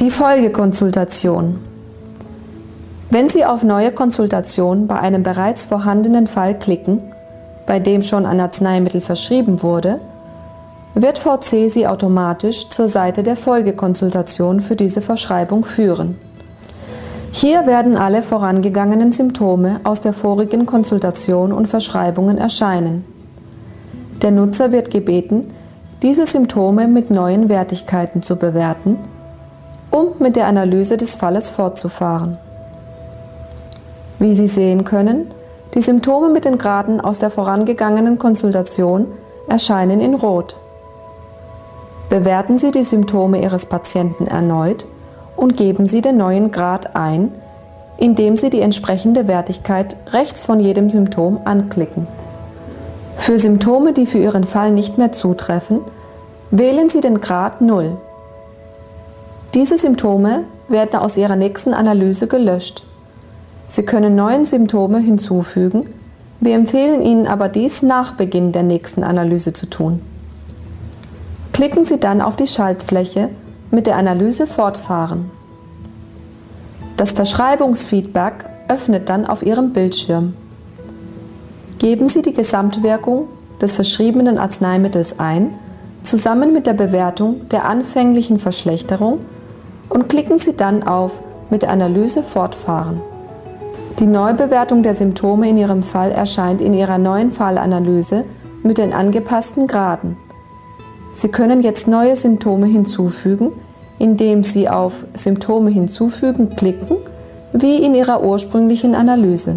Die Folgekonsultation. Wenn Sie auf Neue Konsultation bei einem bereits vorhandenen Fall klicken, bei dem schon ein Arzneimittel verschrieben wurde, wird VC Sie automatisch zur Seite der Folgekonsultation für diese Verschreibung führen. Hier werden alle vorangegangenen Symptome aus der vorigen Konsultation und Verschreibungen erscheinen. Der Nutzer wird gebeten, diese Symptome mit neuen Wertigkeiten zu bewerten, um mit der Analyse des Falles fortzufahren. Wie Sie sehen können, die Symptome mit den Graden aus der vorangegangenen Konsultation erscheinen in Rot. Bewerten Sie die Symptome Ihres Patienten erneut und geben Sie den neuen Grad ein, indem Sie die entsprechende Wertigkeit rechts von jedem Symptom anklicken. Für Symptome, die für Ihren Fall nicht mehr zutreffen, wählen Sie den Grad 0. Diese Symptome werden aus Ihrer nächsten Analyse gelöscht. Sie können neue Symptome hinzufügen, wir empfehlen Ihnen aber dies nach Beginn der nächsten Analyse zu tun. Klicken Sie dann auf die Schaltfläche mit der Analyse Fortfahren. Das Verschreibungsfeedback öffnet dann auf Ihrem Bildschirm. Geben Sie die Gesamtwirkung des verschriebenen Arzneimittels ein, zusammen mit der Bewertung der anfänglichen Verschlechterung, und klicken Sie dann auf mit der Analyse Fortfahren. Die Neubewertung der Symptome in Ihrem Fall erscheint in Ihrer neuen Fallanalyse mit den angepassten Graden. Sie können jetzt neue Symptome hinzufügen, indem Sie auf Symptome hinzufügen klicken, wie in Ihrer ursprünglichen Analyse.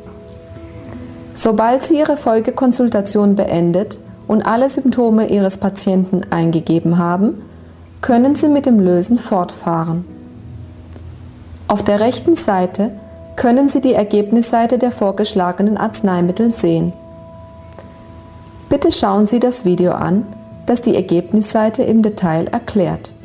Sobald Sie Ihre Folgekonsultation beendet und alle Symptome Ihres Patienten eingegeben haben, können Sie mit dem Lösen fortfahren. Auf der rechten Seite können Sie die Ergebnisseite der vorgeschlagenen Arzneimittel sehen. Bitte schauen Sie das Video an, das die Ergebnisseite im Detail erklärt.